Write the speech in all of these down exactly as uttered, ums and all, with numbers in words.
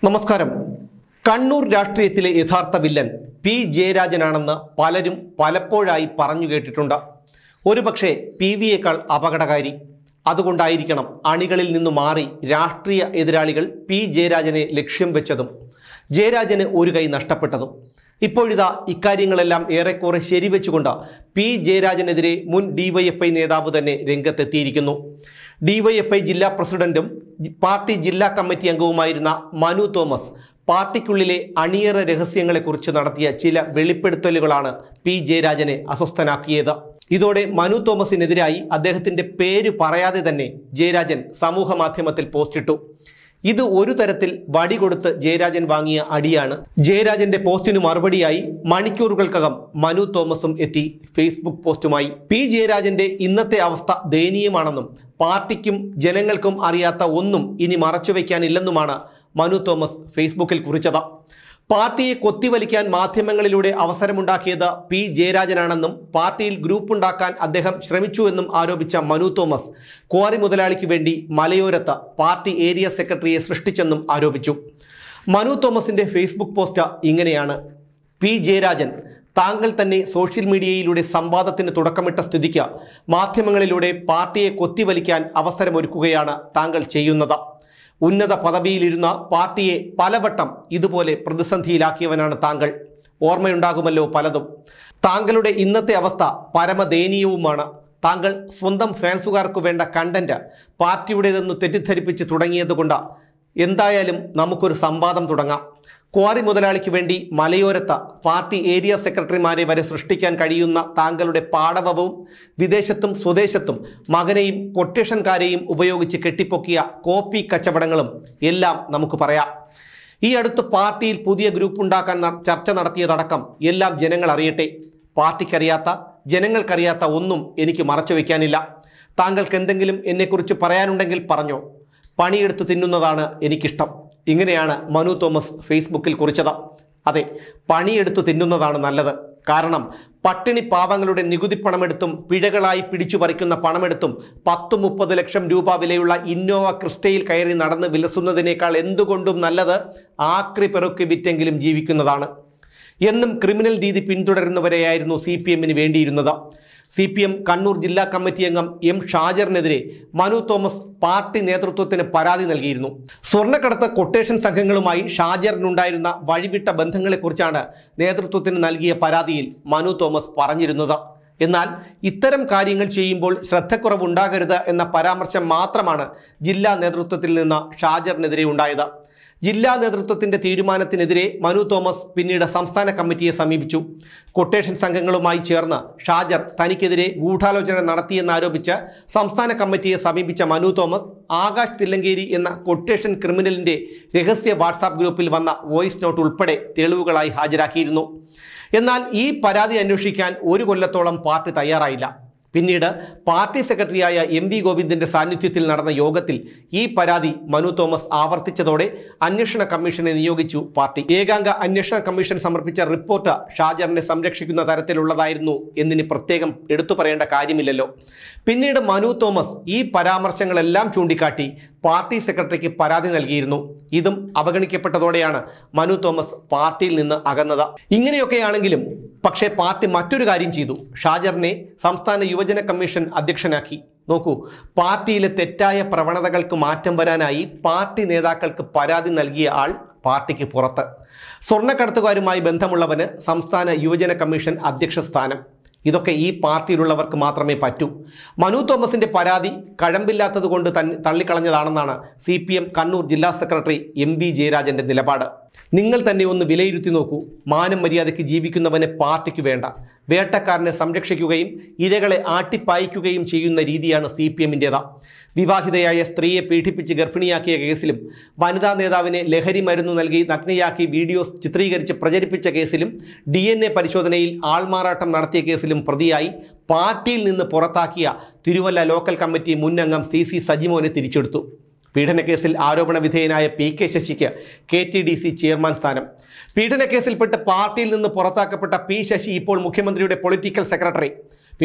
നമസ്കാരം. കണ്ണൂർ രാഷ്ട്രീയത്തിലെ യഥാർത്ഥ വില്ലൻ പി ജയരാജനാണെന്ന് പലരും പലപ്പോഴായി പറഞ്ഞു കേട്ടിട്ടുണ്ട്. ഒരുപക്ഷെ പി വിയേക്കാൾ അപകടകാരി. അതുകൊണ്ടായിരിക്കണം അണികളിൽ നിന്നു മാറി രാഷ്ട്രീയ എതിരാളികൾ പി ജയരാജനെ ലക്ഷ്യം വെച്ചതും ജയരാജന് ഒരു കൈ നഷ്ടപ്പെട്ടതും. ഇപ്പോഴിതാ ഇക്കാര്യങ്ങളെല്ലാം ഏറെക്കുറെ ശരിവെച്ചുകൊണ്ട് പി ജയരാജനെതിരെ മുൻ ഡിവൈഎഫ്ഐ നേതാവ് തന്നെ രംഗത്തെത്തിയിരിക്കുന്നു. ഡിവൈഎഫ്ഐ ജില്ലാ പ്രസിഡന്റും പാർട്ടി ജില്ലാ കമ്മിറ്റി അംഗവുമായിരുന്ന മനു തോമസ് പാർട്ടിക്കുള്ളിലെ അണിയറ രഹസ്യങ്ങളെക്കുറിച്ച് നടത്തിയ ചില വെളിപ്പെടുത്തലുകളാണ് പി ജയരാജനെ അസ്വസ്ഥനാക്കിയത്. ഇതോടെ മനു തോമസിനെതിരായി അദ്ദേഹത്തിന്റെ പേര് പറയാതെ തന്നെ ജയരാജൻ സമൂഹ മാധ്യമത്തിൽ പോസ്റ്റിട്ടു. ഇത് ഒരു തരത്തിൽ വടി കൊടുത്ത് ജയരാജൻ വാങ്ങിയ അടിയാണ്. ജയരാജന്റെ പോസ്റ്റിനു മറുപടിയായി മണിക്കൂറുകൾക്കകം മനു തോമസും എത്തി ഫേസ്ബുക്ക് പോസ്റ്റുമായി. പി ജയരാജന്റെ ഇന്നത്തെ അവസ്ഥ ദയനീയമാണെന്നും പാർട്ടിക്കും ജനങ്ങൾക്കും അറിയാത്ത ഒന്നും ഇനി മറച്ചുവെക്കാനില്ലെന്നുമാണ് മനു തോമസ് ഫേസ്ബുക്കിൽ കുറിച്ചത്. പാർട്ടിയെ കൊത്തിവലിക്കാൻ മാധ്യമങ്ങളിലൂടെ അവസരമുണ്ടാക്കിയത് പി ജയരാജനാണെന്നും പാർട്ടിയിൽ ഗ്രൂപ്പുണ്ടാക്കാൻ അദ്ദേഹം ശ്രമിച്ചുവെന്നും ആരോപിച്ച മനു തോമസ് ക്വാറി മുതലാളിക്ക് വേണ്ടി മലയോരത്ത് പാർട്ടി ഏരിയ സെക്രട്ടറിയെ സൃഷ്ടിച്ചെന്നും ആരോപിച്ചു. മനു തോമസിന്റെ ഫേസ്ബുക്ക് പോസ്റ്റ് ഇങ്ങനെയാണ്: പി ജയരാജൻ, താങ്കൾ തന്നെ സോഷ്യൽ മീഡിയയിലൂടെ സംവാദത്തിന് തുടക്കമിട്ട സ്ഥിതിക്ക് മാധ്യമങ്ങളിലൂടെ പാർട്ടിയെ കൊത്തിവലിക്കാൻ അവസരമൊരുക്കുകയാണ് താങ്കൾ ചെയ്യുന്നത്. ഉന്നത പദവിയിലിരുന്ന പാർട്ടിയെ പലവട്ടം ഇതുപോലെ പ്രതിസന്ധിയിലാക്കിയവനാണ് താങ്കൾ. ഓർമ്മയുണ്ടാകുമല്ലോ പലതും. താങ്കളുടെ ഇന്നത്തെ അവസ്ഥ പരമദയനീയവുമാണ്. താങ്കൾ സ്വന്തം ഫാൻസുകാർക്ക് വേണ്ട കണ്ടന്റ് പാർട്ടിയുടേതെന്ന് തെറ്റിദ്ധരിപ്പിച്ച് തുടങ്ങിയതുകൊണ്ട് എന്തായാലും നമുക്കൊരു സംവാദം തുടങ്ങാം. ക്വാറി മുതലാളിക്ക് വേണ്ടി മലയോരത്ത് പാർട്ടി ഏരിയ സെക്രട്ടറിമാരെ വരെ സൃഷ്ടിക്കാൻ കഴിയുന്ന താങ്കളുടെ പാടവവും വിദേശത്തും സ്വദേശത്തും മകനെയും കൊട്ടേഷൻകാരെയും ഉപയോഗിച്ച് കെട്ടിപ്പൊക്കിയ കോപ്പി കച്ചവടങ്ങളും എല്ലാം നമുക്ക് പറയാം. ഈ അടുത്ത് പാർട്ടിയിൽ പുതിയ ഗ്രൂപ്പ് ഉണ്ടാക്കാൻ ചർച്ച നടത്തിയതടക്കം എല്ലാം ജനങ്ങൾ അറിയട്ടെ. പാർട്ടിക്കറിയാത്ത, ജനങ്ങൾക്കറിയാത്ത ഒന്നും എനിക്ക് മറച്ചു വയ്ക്കാനില്ല. താങ്കൾക്ക് എന്തെങ്കിലും എന്നെക്കുറിച്ച് പറയാനുണ്ടെങ്കിൽ പറഞ്ഞോ. പണിയെടുത്ത് തിന്നുന്നതാണ് എനിക്കിഷ്ടം. ഇങ്ങനെയാണ് മനു തോമസ് ഫേസ്ബുക്കിൽ കുറിച്ചത്. അതെ, പണിയെടുത്തു തിന്നുന്നതാണ് നല്ലത്. കാരണം പട്ടിണി പാവങ്ങളുടെ നികുതി പണമെടുത്തും പിഴകളായി പിടിച്ചു പറിക്കുന്ന പണമെടുത്തും പത്ത് മുപ്പത് ലക്ഷം രൂപ വിലയുള്ള ഇന്നോവ ക്രിസ്റ്റയിൽ കയറി നടന്ന് വിലസുന്നതിനേക്കാൾ എന്തുകൊണ്ടും നല്ലത് ആക്രി പെറുക്കി വിറ്റെങ്കിലും ജീവിക്കുന്നതാണ്. എന്നും ക്രിമിനൽ രീതി പിന്തുടരുന്നവരെയായിരുന്നു സി പി എമ്മിന് വേണ്ടിയിരുന്നത്. സി പി എം കണ്ണൂർ ജില്ലാ കമ്മിറ്റി അംഗം എം ഷാജറിനെതിരെ മനു തോമസ് പാർട്ടി നേതൃത്വത്തിന് പരാതി നൽകിയിരുന്നു. സ്വർണ്ണക്കടത്ത് കൊട്ടേഷൻ സംഘങ്ങളുമായി ഷാജറിനുണ്ടായിരുന്ന വഴിവിട്ട ബന്ധങ്ങളെക്കുറിച്ചാണ് നേതൃത്വത്തിന് നൽകിയ പരാതിയിൽ മനു തോമസ് പറഞ്ഞിരുന്നത്. എന്നാൽ ഇത്തരം കാര്യങ്ങൾ ചെയ്യുമ്പോൾ ശ്രദ്ധക്കുറവുണ്ടാകരുത് എന്ന പരാമർശം മാത്രമാണ് ജില്ലാ നേതൃത്വത്തിൽ നിന്ന് ഷാജറിനെതിരെ ഉണ്ടായത്. ജില്ലാ നേതൃത്വത്തിന്റെ തീരുമാനത്തിനെതിരെ മനു തോമസ് പിന്നീട് സംസ്ഥാന കമ്മിറ്റിയെ സമീപിച്ചു. കൊട്ടേഷൻ സംഘങ്ങളുമായി ചേർന്ന് ഷാജർ തനിക്കെതിരെ ഗൂഢാലോചന നടത്തിയെന്നാരോപിച്ച് സംസ്ഥാന കമ്മിറ്റിയെ സമീപിച്ച മനു തോമസ് ആകാശ് തില്ലങ്കേരി എന്ന കൊട്ടേഷൻ ക്രിമിനലിന്റെ രഹസ്യ വാട്സാപ്പ് ഗ്രൂപ്പിൽ വന്ന വോയിസ് നോട്ട് ഉൾപ്പെടെ തെളിവുകളായി ഹാജരാക്കിയിരുന്നു. എന്നാൽ ഈ പരാതി അന്വേഷിക്കാൻ ഒരു കൊല്ലത്തോളം പാർട്ടി തയ്യാറായില്ല. പിന്നീട് പാർട്ടി സെക്രട്ടറിയായ എം വി ഗോവിന്ദന്റെ സാന്നിധ്യത്തിൽ നടന്ന യോഗത്തിൽ ഈ പരാതി മനു തോമസ് ആവർത്തിച്ചതോടെ അന്വേഷണ കമ്മീഷനെ നിയോഗിച്ചു പാർട്ടി. ഏകാംഗ അന്വേഷണ കമ്മീഷൻ സമർപ്പിച്ച റിപ്പോർട്ട് ഷാജറിനെ സംരക്ഷിക്കുന്ന തരത്തിലുള്ളതായിരുന്നു എന്നിന് പ്രത്യേകം എടുത്തു പറയേണ്ട കാര്യമില്ലല്ലോ. പിന്നീട് മനു തോമസ് ഈ പരാമർശങ്ങളെല്ലാം ചൂണ്ടിക്കാട്ടി പാർട്ടി സെക്രട്ടറിക്ക് പരാതി നൽകിയിരുന്നു. ഇതും അവഗണിക്കപ്പെട്ടതോടെയാണ് മനു തോമസ് പാർട്ടിയിൽ നിന്ന് അകന്നത്. ഇങ്ങനെയൊക്കെയാണെങ്കിലും പക്ഷേ പാർട്ടി മറ്റൊരു കാര്യം ചെയ്തു. ഷാജറിനെ സംസ്ഥാന യുവജന കമ്മീഷൻ അധ്യക്ഷനാക്കി. നോക്കൂ, പാർട്ടിയിലെ തെറ്റായ പ്രവണതകൾക്ക് മാറ്റം വരാനായി പാർട്ടി നേതാക്കൾക്ക് പരാതി നൽകിയ ആൾ പാർട്ടിക്ക് പുറത്ത്. സ്വർണ്ണക്കടത്തുകാരുമായി ബന്ധമുള്ളവന് സംസ്ഥാന യുവജന കമ്മീഷൻ അധ്യക്ഷ സ്ഥാനം. ഇതൊക്കെ ഈ പാർട്ടിയിലുള്ളവർക്ക് മാത്രമേ പറ്റൂ. മനു തോമസിന്റെ പരാതി കഴമ്പില്ലാത്തത് കൊണ്ട് തന്നെ തള്ളിക്കളഞ്ഞതാണെന്നാണ് സി പി എം കണ്ണൂർ ജില്ലാ സെക്രട്ടറി എം വി ജയരാജന്റെ നിലപാട്. നിങ്ങൾ തന്നെ ഒന്ന് വിലയിരുത്തി നോക്കൂ. മാനം മര്യാദയ്ക്ക് ജീവിക്കുന്നവനെ പാർട്ടിക്ക് വേണ്ട. വേട്ടക്കാരനെ സംരക്ഷിക്കുകയും ഇരകളെ ആട്ടിപ്പായിക്കുകയും ചെയ്യുന്ന രീതിയാണ് സി പി എമ്മിൻ്റേത്. വിവാഹിതയായ സ്ത്രീയെ പീഡിപ്പിച്ച് ഗർഭിണിയാക്കിയ കേസിലും വനിതാ നേതാവിനെ ലഹരി മരുന്ന് നൽകി നഗ്നയാക്കി വീഡിയോസ് ചിത്രീകരിച്ച് പ്രചരിപ്പിച്ച കേസിലും ഡി എൻ എ പരിശോധനയിൽ ആൾമാറാട്ടം നടത്തിയ കേസിലും പ്രതിയായി പാർട്ടിയിൽ നിന്ന് പുറത്താക്കിയ തിരുവല്ല ലോക്കൽ കമ്മിറ്റി മുൻ അംഗം സി സി സജിമോനെ തിരിച്ചെടുത്തു. പീഡനക്കേസിൽ ആരോപണ വിധേയനായ പി കെ ശശിക്ക് K T D C chairman സ്ഥാനം. പീഡനക്കേസിൽപ്പെട്ട് പാർട്ടിയിൽ നിന്ന് പുറത്താക്കപ്പെട്ട പി ശശി ഇപ്പോൾ മുഖ്യമന്ത്രിയുടെ പൊളിറ്റിക്കൽ സെക്രട്ടറി.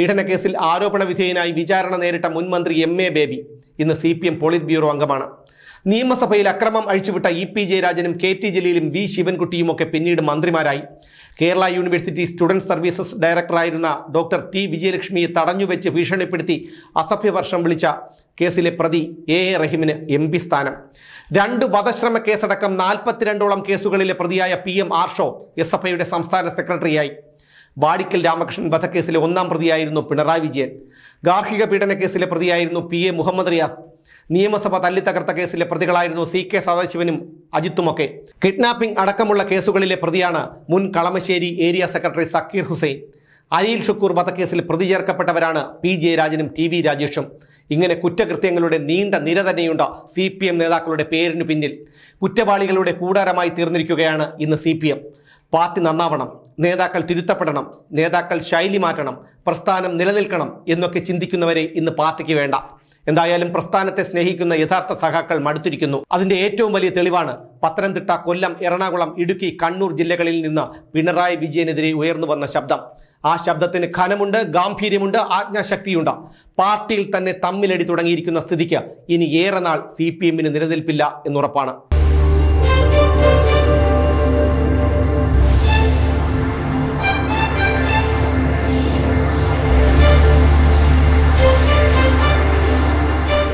പീഡനക്കേസിൽ ആരോപണ വിധേയനായി വിചാരണ നേരിട്ട മുൻ മന്ത്രി എം എ ബേബി ഇന്ന് C P M politburo അംഗമാണ്. നിയമസഭയിൽ അക്രമം അഴിച്ചുവിട്ട ഇ പി ജയരാജനും കെ ടി ജലീലും വി ശിവൻകുട്ടിയുമൊക്കെ പിന്നീട് മന്ത്രിമാരായി. കേരള യൂണിവേഴ്സിറ്റി സ്റ്റുഡൻറ് സർവീസസ് ഡയറക്ടറായിരുന്ന ഡോക്ടർ ടി വിജയലക്ഷ്മിയെ തടഞ്ഞുവെച്ച് ഭീഷണിപ്പെടുത്തി അസഭ്യവർഷം വിളിച്ച കേസിലെ പ്രതി എ എ റഹീമിന് എം പി സ്ഥാനം. രണ്ട് വധശ്രമ കേസടക്കം നാൽപ്പത്തിരണ്ടോളം കേസുകളിലെ പ്രതിയായ P M Arsho S F ഐയുടെ സംസ്ഥാന സെക്രട്ടറിയായി. വാടിക്കൽ രാമകൃഷ്ണൻ വധക്കേസിലെ ഒന്നാം പ്രതിയായിരുന്നു പിണറായി വിജയൻ. ഗാർഹിക പീഡന കേസിലെ പ്രതിയായിരുന്നു പി എ മുഹമ്മദ് റിയാസ്. നിയമസഭ തല്ലിത്തകർത്ത കേസിലെ പ്രതികളായിരുന്നു സി കെ സദാശിവനും അജിത്തുമൊക്കെ. കിഡ്നാപ്പിംഗ് അടക്കമുള്ള കേസുകളിലെ പ്രതിയാണ് മുൻ കളമശ്ശേരി ഏരിയ സെക്രട്ടറി സക്കീർ ഹുസൈൻ. അരിയിൽ ഷുക്കൂർ വധക്കേസിൽ പ്രതി ചേർക്കപ്പെട്ടവരാണ് പി ജയരാജനും ടി വി രാജേഷും. ഇങ്ങനെ കുറ്റകൃത്യങ്ങളുടെ നീണ്ട നിര തന്നെയുണ്ട് സി പി എം നേതാക്കളുടെ പേരിനു പിന്നിൽ. കുറ്റവാളികളുടെ കൂടാരമായി തീർന്നിരിക്കുകയാണ് ഇന്ന് സി പി എം. പാർട്ടി നന്നാവണം, നേതാക്കൾ തിരുത്തപ്പെടണം, നേതാക്കൾ ശൈലി മാറ്റണം, പ്രസ്ഥാനം നിലനിൽക്കണം എന്നൊക്കെ ചിന്തിക്കുന്നവരെ ഇന്ന് പാർട്ടിക്ക് വേണ്ട. എന്തായാലും പ്രസ്ഥാനത്തെ സ്നേഹിക്കുന്ന യഥാർത്ഥ സഖാക്കൾ മടുത്തിരിക്കുന്നു. അതിന്റെ ഏറ്റവും വലിയ തെളിവാണ് പത്തനംതിട്ട, കൊല്ലം, എറണാകുളം, ഇടുക്കി, കണ്ണൂർ ജില്ലകളിൽ നിന്ന് പിണറായി വിജയനെതിരെ ഉയർന്നു വന്ന ശബ്ദം. ആ ശബ്ദത്തിന് ഘനമുണ്ട്, ഗാംഭീര്യമുണ്ട്, ആജ്ഞാശക്തിയുണ്ട്. പാർട്ടിയിൽ തന്നെ തമ്മിലടി തുടങ്ങിയിരിക്കുന്ന സ്ഥിതിക്ക് ഇനി ഏറെ നാൾ സി പി എമ്മിന് നിലനിൽപ്പില്ല എന്നുറപ്പാണ്.